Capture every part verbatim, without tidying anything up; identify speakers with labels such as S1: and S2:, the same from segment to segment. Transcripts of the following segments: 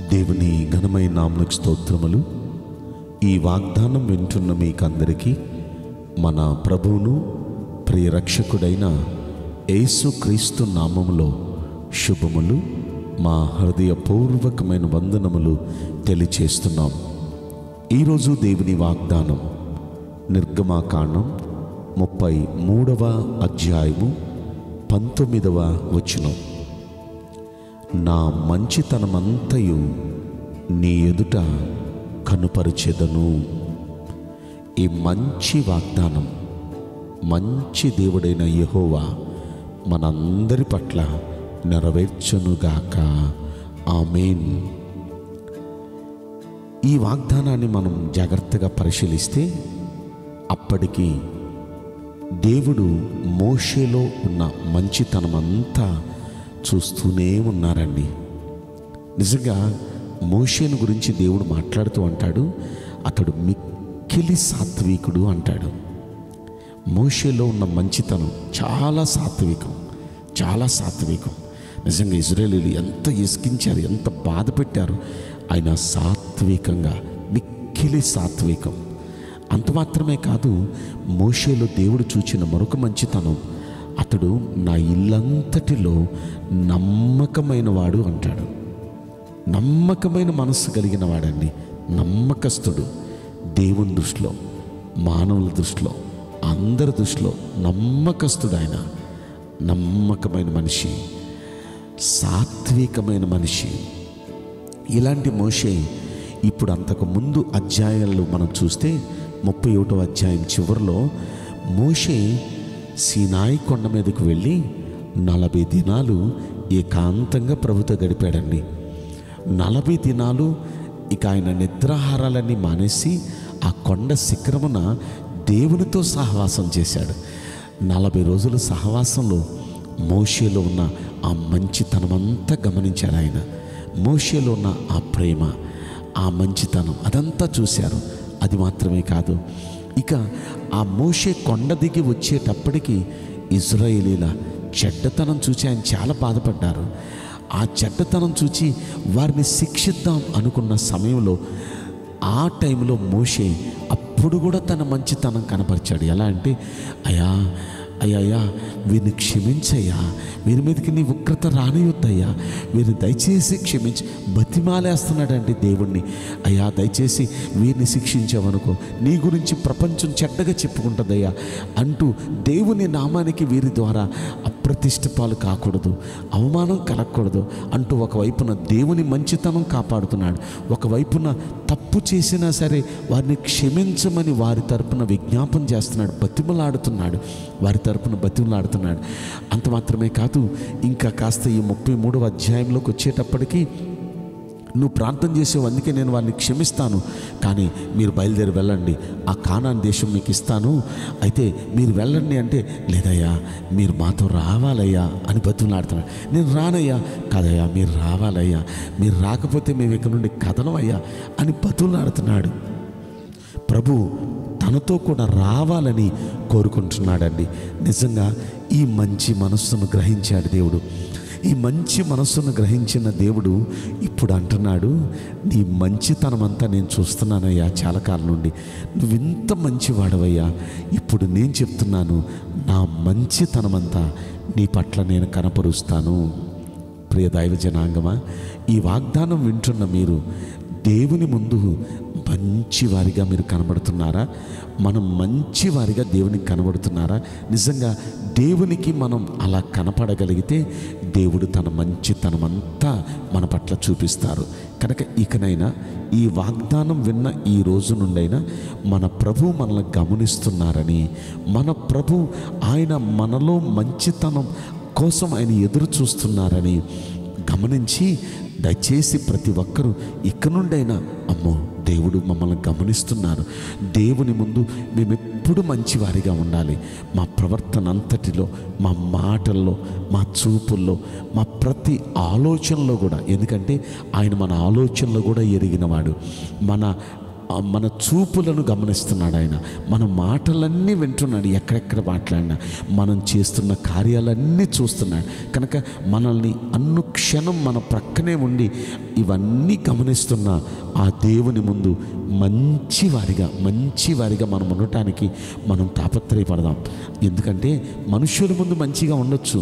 S1: దేవుని ఘనమైన నామమునకు స్తోత్రములు. ఈ వాగ్దానం వింటున్న మీకందరికీ మన ప్రభువును ప్రియ రక్షకుడైన యేసుక్రీస్తు నామములో శుభములు, మా హృదయపూర్వకమైన వందనములు తెలియచేస్తున్నాం. ఈరోజు దేవుని వాగ్దానం నిర్గమాకాండం ముప్పై మూడవ అధ్యాయము పంతొమ్మిదవ వచనం. నా మంచితనమంతయు నీ ఎదుట కనుపరిచెదను. ఈ మంచి వాగ్దానం మంచి దేవుడైన యెహోవా మనందరి పట్ల నెరవేర్చునుగాక. ఆమేన్. ఈ వాగ్దానాన్ని మనం జాగ్రత్తగా పరిశీలిస్తే అప్పటికి దేవుడు మోషేలో ఉన్న మంచితనమంతా చూస్తూనే ఉన్నారండి. నిజంగా మోషేను గురించి దేవుడు మాట్లాడుతూ అంటాడు, అతడు మిక్కిలి సాత్వికుడు అంటాడు. మోషేలో ఉన్న మంచితనం చాలా సాత్వికం, చాలా సాత్వికం. నిజంగా ఇశ్రాయేలీయులు ఎంత ఇసికించారు, ఎంత బాధ పెట్టారు, ఆయన సాత్వికంగా, మిక్కిలి సాత్వికం. అంత మాత్రమే కాదు, మోషేలో దేవుడు చూచిన మరొక మంచితనం, అతడు నా ఇల్లంతటిలో నమ్మకమైన వాడు అంటాడు. నమ్మకమైన మనస్సు కలిగిన వాడండి, నమ్మకస్తుడు. దేవుని దృష్టిలో, మానవుల దృష్టిలో, అందరి దృష్టిలో నమ్మకస్తుడు ఆయన. నమ్మకమైన మనిషి, సాత్వికమైన మనిషి. ఇలాంటి మోషే ఇప్పుడు అంతకు ముందు అధ్యాయాల్లో మనం చూస్తే ముప్పై ఒకటో అధ్యాయం చివరిలో మోషే సీనాయి కొండ మీదకు వెళ్ళి నలభై దినాలు ఏకాంతంగా ప్రభుతో గడిపాడండి. నలభై దినాలు ఇక ఆయన నిద్రాహారాలన్నీ మానేసి ఆ కొండ శిఖరమున దేవునితో సహవాసం చేశాడు. నలభై రోజుల సహవాసంలో మోషేలో ఉన్న ఆ మంచితనమంతా గమనించాడు ఆయన. మోషేలో ఉన్న ఆ ప్రేమ, ఆ మంచితనం అదంతా చూశారు. అది మాత్రమే కాదు, ఇక ఆ మోషే కొండ దిగి వచ్చేటప్పటికి ఇశ్రాయేలీల చెడ్డతనం చూసి ఆయన చాలా బాధపడ్డారు. ఆ చెడ్డతనం చూచి వారిని శిక్షిద్దాం అనుకున్న సమయంలో ఆ టైంలో మోషే అప్పుడు కూడా తన మంచితనం కనపరిచాడు. ఎలా అంటే, అయ్యా అయ్యా అయ్యా వీరిని క్షమించయ్యా, వీరి మీదకి నీ ఉగ్రత రానియొద్దయ్యా, వీరిని దయచేసి క్షమించి బతిమాలేస్తున్నాడంటే దేవుణ్ణి. అయ్యా దయచేసి వీరిని శిక్షించావనుకో నీ గురించి ప్రపంచం చెడ్డగా చెప్పుకుంటుందయ్యా అంటూ దేవుని నామానికి వీరి ద్వారా అప్రతిష్ట పాలు కాకూడదు, అవమానం కలగకూడదు అంటూ ఒకవైపున దేవుని మంచితనం కాపాడుతున్నాడు, ఒకవైపున తప్పు చేసినా సరే వారిని క్షమించమని వారి తరపున విజ్ఞాపన చేస్తున్నాడు, బతిమలాడుతున్నాడు, వారి తరపున బతిమలాడుతున్నాడు. అంత మాత్రమే కాదు, ఇంకా కాస్త ఈ ముప్పై మూడవ అధ్యాయంలోకి వచ్చేటప్పటికి నువ్వు ప్రార్థన చేసావు, అందుకే నేను వారిని క్షమిస్తాను, కానీ మీరు బయలుదేరి వెళ్ళండి, ఆ కానాన్ దేశం మీకు ఇస్తాను, అయితే మీరు వెళ్ళండి అంటే, లేదయ్యా మీరు మాతో రావాలయ్యా అని బతిమలాడుతున్నాడు. నేను రానయ్యా, కాదయ్యా మీరు రావాలయ్యా, మీరు రాకపోతే మేము ఇక్కడ నుండి కదలమయ్యా అని బతిమలాడుతున్నాడు. ప్రభు తనతో కూడా రావాలని కోరుకుంటున్నాడండి. నిజంగా ఈ మంచి మనస్సును గ్రహించాడు దేవుడు. ఈ మంచి మనస్సును గ్రహించిన దేవుడు ఇప్పుడు అంటున్నాడు, నీ మంచితనమంతా నేను చూస్తున్నానయ్యా, చాలా కాలం నుండి నువ్వు ఇంత మంచివాడవయ్యా, ఇప్పుడు నేను చెప్తున్నాను నా మంచితనమంతా నీ పట్ల నేను కనపరుస్తాను. ప్రియ దైవ జనాంగమా, ఈ వాగ్దానం వింటున్న మీరు దేవుని ముందు మంచివారిగా మీరు కనబడుతున్నారా? మనం మంచివారిగా దేవునికి కనబడుతున్నారా? నిజంగా దేవునికి మనం అలా కనపడగలిగితే దేవుడు తన మంచితనమంతా మన పట్ల చూపిస్తారు. కనుక ఇకనైనా ఈ వాగ్దానం విన్న ఈ రోజు నుండైనా మన ప్రభు మనల్ని గమనిస్తున్నారని, మన ప్రభు ఆయన మనలో మంచితనం కోసం ఆయన ఎదురు చూస్తున్నారని గమనించి దయచేసి ప్రతి ఒక్కరూ ఇక నుండైనా, అమ్మో దేవుడు మమ్మల్ని గమనిస్తున్నారు, దేవుని ముందు మేము ఎప్పుడు మంచివారిగా ఉండాలి, మా ప్రవర్తన అంతటిలో, మా మాటల్లో, మా చూపుల్లో, మా ప్రతి ఆలోచనలో కూడా, ఎందుకంటే ఆయన మన ఆలోచనలో కూడా ఎరిగినవాడు, మన మన చూపులను గమనిస్తున్నాడు ఆయన. మన మాటలన్నీ వింటున్నాడు. ఎక్కడెక్కడ మాట్లాడినా మనం చేస్తున్న కార్యాలన్నీ చూస్తున్నాడు. కనుక మనల్ని అనుక్షణం మన ప్రక్కనే ఉండి ఇవన్నీ గమనిస్తున్న ఆ దేవుని ముందు మంచివారిగా మంచివారిగా మనం ఉండటానికి మనం తాపత్రయపడదాం. ఎందుకంటే మనుషుల ముందు మంచిగా ఉండొచ్చు,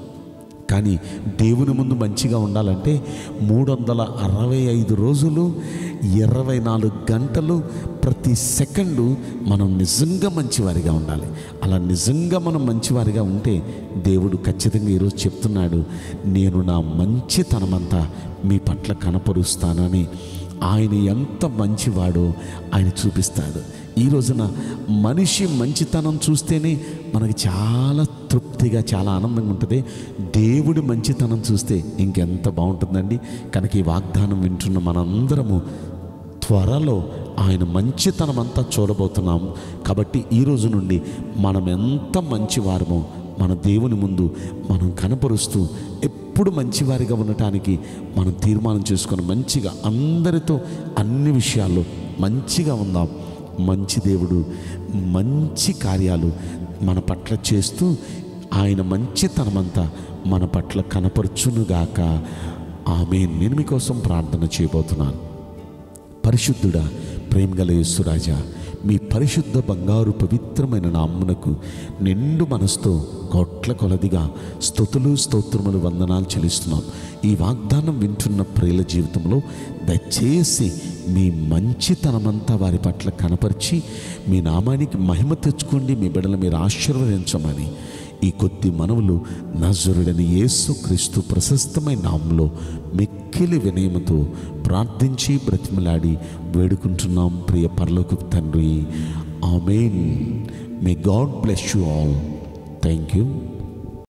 S1: కానీ దేవుని ముందు మంచిగా ఉండాలంటే మూడు వందల అరవై ఐదు రోజులు ఇరవై నాలుగు గంటలు ప్రతి సెకండు మనం నిజంగా మంచివారిగా ఉండాలి. అలా నిజంగా మనం మంచివారిగా ఉంటే దేవుడు ఖచ్చితంగా ఈరోజు చెప్తున్నాడు, నేను నా మంచితనమంతా మీ పట్ల కనపరుస్తానని. ఆయన ఎంత మంచివాడో ఆయన చూపిస్తాడు. ఈ రోజున మనిషి మంచితనం చూస్తేనే మనకి చాలా తృప్తిగా చాలా ఆనందంగా ఉంటుంది. దేవుడి మంచితనం చూస్తే ఇంకెంత బాగుంటుందండి. కనుక ఈ వాగ్దానం వింటున్న మనందరము త్వరలో ఆయన మంచితనం అంతా చూడబోతున్నాము. కాబట్టి ఈరోజు నుండి మనం ఎంత మంచివారమో మన దేవుని ముందు మనం కనపరుస్తూ ఎప్పుడు మంచివారిగా ఉండటానికి మనం తీర్మానం చేసుకొని మంచిగా అందరితో అన్ని విషయాల్లో మంచిగా ఉందాం. మంచి దేవుడు మంచి కార్యాలు మన పట్ల చేస్తూ ఆయన మంచితనమంతా మన పట్ల కనపరచునుగాక. ఆమేన్. నేను మీకోసం ప్రార్థన చేయబోతున్నాను. పరిశుద్ధుడా, ప్రేమగల యేసురాజా, మీ పరిశుద్ధ బంగారు పవిత్రమైన నామ్మునకు నిండు మనసుతో కోట్ల కొలదిగా స్తుతులు స్తోత్రములు వందనాలు చెల్లిస్తున్నాం. ఈ వాగ్దానం వింటున్న ప్రియుల జీవితంలో దయచేసి మీ మంచితనమంతా వారి పట్ల కనపరిచి మీ నామానికి మహిమ తెచ్చుకోండి. మీ బిడ్డలు మీరు ఆశీర్వదించమని ఈ కొద్ది మనవులు నజరుడని యేసు క్రీస్తు ప్రశస్తమైన నామంలో మిక్కిలి వినయముతో ప్రార్థించి బ్రతిమలాడి వేడుకుంటున్నాం ప్రియ పరలోకపు తండ్రి. ఆమేన్. May God bless you all. Thank you.